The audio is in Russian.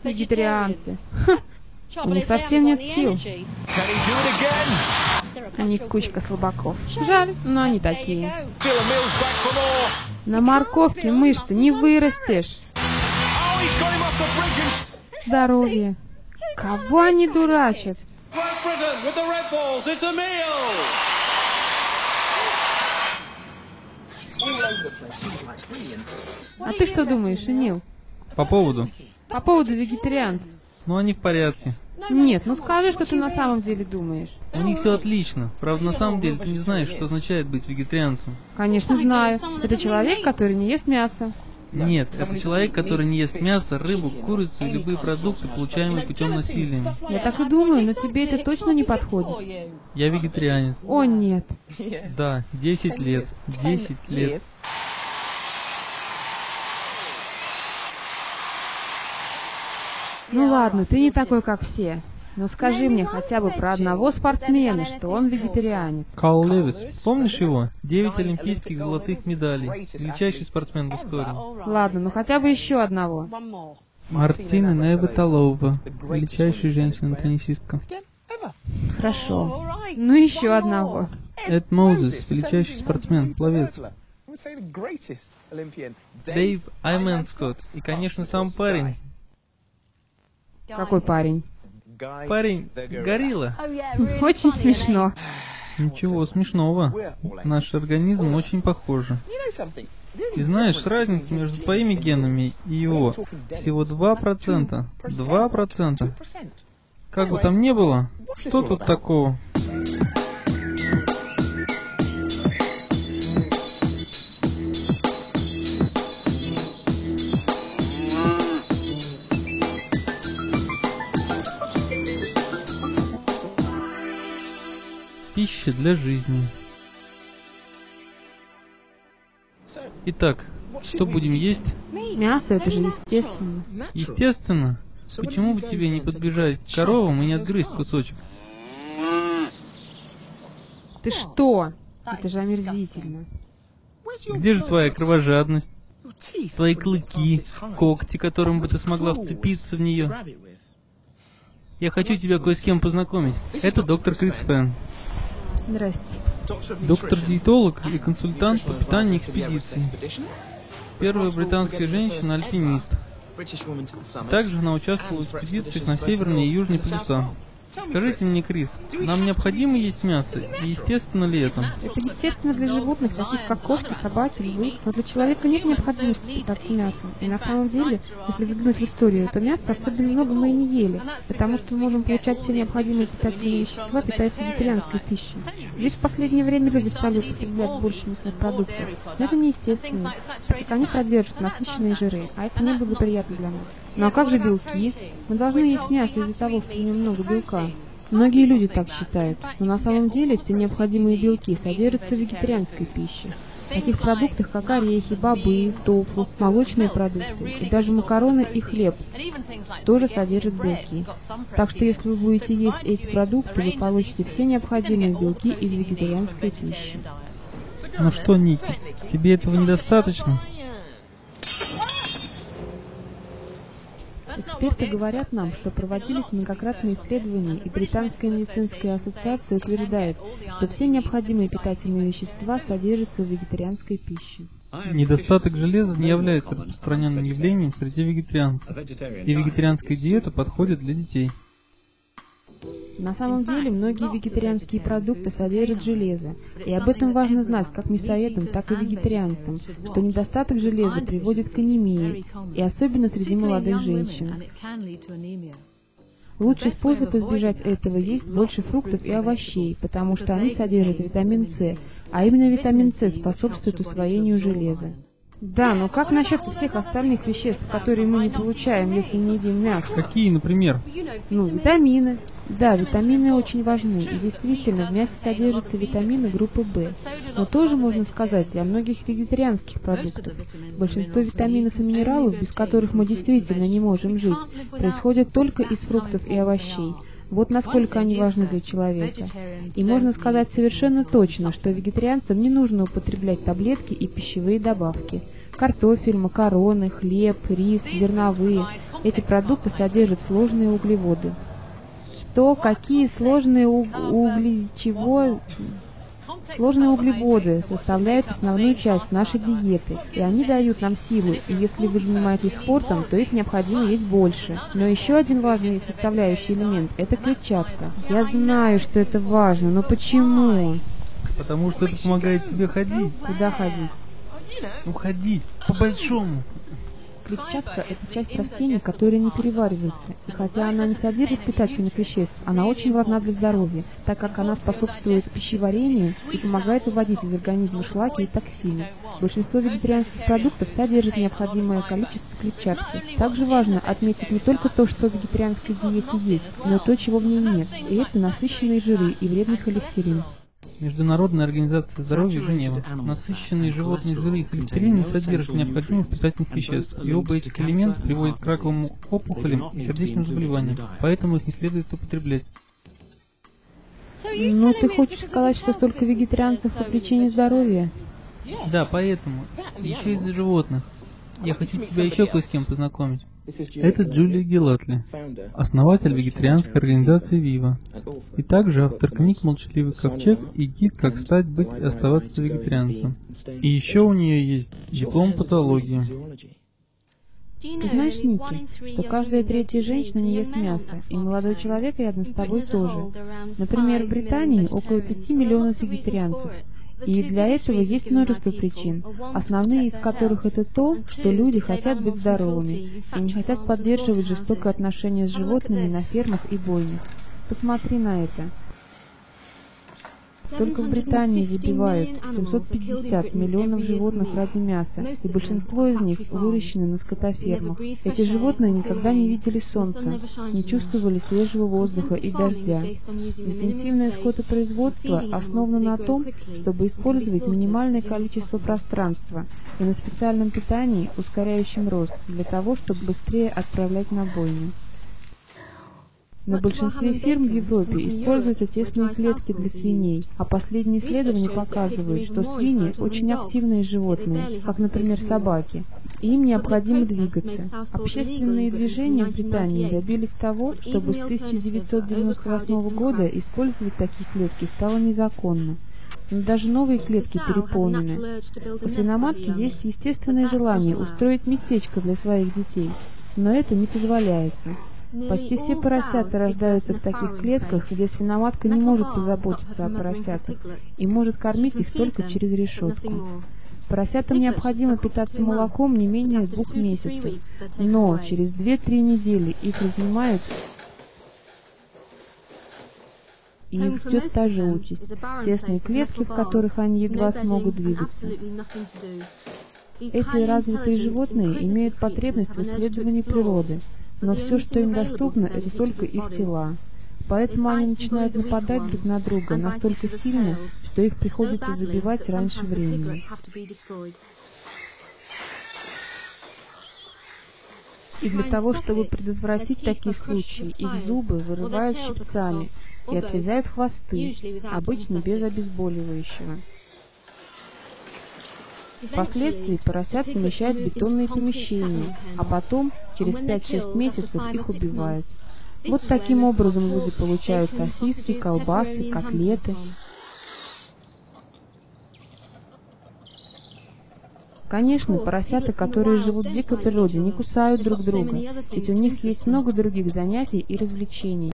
Вегетарианцы. Ха, у них совсем нет сил. Они кучка слабаков. Жаль, но они такие. На морковке мышцы не вырастешь. Здоровье. Кого они дурачат? А ты что думаешь, Нил? По поводу? По поводу вегетарианцев. Ну, они в порядке. Нет, ну скажи, что ты на самом деле думаешь. У них все отлично. Правда, на самом деле ты не знаешь, что означает быть вегетарианцем. Конечно, знаю. Это человек, который не ест мясо. Нет, это человек, который не ест мясо, рыбу, курицу и любые продукты, получаемые путем насилия. Я так и думаю, но тебе это точно не подходит. Я вегетарианец. О, нет. Да, 10 лет. 10 лет. Ну ладно, ты не такой, как все. Но скажи мне хотя бы про одного спортсмена, что он вегетарианец. Карл Левис. Помнишь его? 9 олимпийских золотых медалей. Величайший спортсмен в истории. Ладно, ну хотя бы еще одного. Мартина Невыталова. Величайшая женщина-теннисистка. Хорошо. Ну еще одного. Эд Моузес. Величайший спортсмен, пловец. Дэйв Айменскотт. И, конечно, сам парень. Какой парень? Парень горилла. Очень смешно. Ничего смешного. Наш организм очень похожи. И знаешь, разница между твоими генами и его всего 2%. 2%. Как бы там ни было, что тут такого? Пища для жизни. Итак, что будем есть? Мясо, это же естественно. Естественно. Почему бы тебе не подбежать к коровам и не отгрызть кусочек? Ты что? Это же омерзительно. Где же твоя кровожадность? Твои клыки, когти, которым бы ты смогла вцепиться в нее? Я хочу тебя кое с кем познакомить. Это доктор Крицфен. Здрасте. Доктор-диетолог и консультант по питанию экспедиции. Первая британская женщина-альпинист. Также она участвовала в экспедициях на северные и южные полюса. Скажите мне, Крис, нам необходимо есть мясо? И естественно ли это? Это естественно для животных, таких как кошки, собаки, львы. Но для человека нет необходимости питаться мясом. И на самом деле, если заглянуть в историю, то мяса особенно много мы и не ели, потому что мы можем получать все необходимые питательные вещества, питаясь вегетарианской пищей. Лишь в последнее время люди стали употреблять больше мясных продуктов. Но это неестественно, так как они содержат насыщенные жиры, а это неблагоприятно для нас. Ну а как же белки? Мы должны есть мясо из-за того, что в нем много белка. Многие люди так считают, но на самом деле все необходимые белки содержатся в вегетарианской пище. В таких продуктах, как орехи, бобы, тофу, молочные продукты и даже макароны и хлеб тоже содержат белки. Так что если вы будете есть эти продукты, вы получите все необходимые белки из вегетарианской пищи. Ну что, Ники, тебе этого недостаточно? Эксперты говорят нам, что проводились многократные исследования, и Британская медицинская ассоциация утверждает, что все необходимые питательные вещества содержатся в вегетарианской пище. Недостаток железа не является распространенным явлением среди вегетарианцев, и вегетарианская диета подходит для детей. На самом деле, многие вегетарианские продукты содержат железо, и об этом важно знать как мясоедам, так и вегетарианцам, что недостаток железа приводит к анемии, и особенно среди молодых женщин. Лучший способ избежать этого — есть больше фруктов и овощей, потому что они содержат витамин С, а именно витамин С способствует усвоению железа. Да, но как насчет всех остальных веществ, которые мы не получаем, если не едим мясо? Какие, например? Ну, витамины. Да, витамины очень важны, и действительно, в мясе содержатся витамины группы В. Но тоже можно сказать и о многих вегетарианских продуктах. Большинство витаминов и минералов, без которых мы действительно не можем жить, происходят только из фруктов и овощей. Вот насколько они важны для человека. И можно сказать совершенно точно, что вегетарианцам не нужно употреблять таблетки и пищевые добавки. Картофель, макароны, хлеб, рис, зерновые. Эти продукты содержат сложные углеводы. Что? Какие сложные Сложные углеводы составляют основную часть нашей диеты, и они дают нам силу, и если вы занимаетесь спортом, то их необходимо есть больше. Но еще один важный составляющий элемент – это клетчатка. Я знаю, что это важно, но почему? Потому что это помогает тебе ходить. Куда ходить? Ну, ходить, по-большому. Клетчатка – это часть растений, которая не переваривается, и хотя она не содержит питательных веществ, она очень важна для здоровья, так как она способствует пищеварению и помогает выводить из организма шлаки и токсины. Большинство вегетарианских продуктов содержит необходимое количество клетчатки. Также важно отметить не только то, что в вегетарианской диете есть, но и то, чего в ней нет, и это насыщенные жиры и вредный холестерин. Международная организация здоровья Женева. Насыщенные животные жиры и холестерин не содержат необходимых питательных веществ, и оба этих элемента приводят к раковым опухолям и сердечным заболеваниям, поэтому их не следует употреблять. Ну, ты хочешь сказать, что столько вегетарианцев по причине здоровья? Да, поэтому. Еще из-за животных. Я хочу тебя еще кое с кем познакомить. Это Джулия Гелатли, основатель вегетарианской организации «Вива», и также автор книг «Молчаливый ковчег» и гид «Как стать, быть и оставаться вегетарианцем». И еще у нее есть диплом патологии. Ты знаешь, Ники, что каждая третья женщина не ест мясо, и молодой человек рядом с тобой тоже. Например, в Британии около 5 миллионов вегетарианцев. И для этого есть множество причин, основные из которых это то, что люди хотят быть здоровыми и не хотят поддерживать жестокое отношение с животными на фермах и бойнях. Посмотри на это. Только в Британии забивают 750 миллионов животных ради мяса, и большинство из них выращены на скотофермах. Эти животные никогда не видели солнца, не чувствовали свежего воздуха и дождя. Интенсивное скотопроизводство основано на том, чтобы использовать минимальное количество пространства и на специальном питании, ускоряющем рост, для того, чтобы быстрее отправлять на бойню. На большинстве ферм в Европе используются тесные клетки для свиней, а последние исследования показывают, что свиньи очень активные животные, как, например, собаки, и им необходимо двигаться. Общественные движения в Британии добились того, чтобы с 1998 года использовать такие клетки стало незаконно. Но даже новые клетки переполнены. У свиноматки есть естественное желание устроить местечко для своих детей, но это не позволяется. Почти все поросята рождаются в таких клетках, где свиноматка не может позаботиться о поросятах и может кормить их только через решетку. Поросятам необходимо питаться молоком не менее 2 месяцев, но через 2-3 недели их разнимают, и их ждет та же участь – тесные клетки, в которых они едва смогут двигаться. Эти развитые животные имеют потребность в исследовании природы, но все, что им доступно, это только их тела. Поэтому они начинают нападать друг на друга настолько сильно, что их приходится забивать раньше времени. И для того, чтобы предотвратить такие случаи, их зубы вырывают щипцами и отрезают хвосты, обычно без обезболивающего. Впоследствии поросят помещают в бетонные помещения, а потом, через 5-6 месяцев, их убивают. Вот таким образом люди получают сосиски, колбасы, котлеты. Конечно, поросята, которые живут в дикой природе, не кусают друг друга, ведь у них есть много других занятий и развлечений.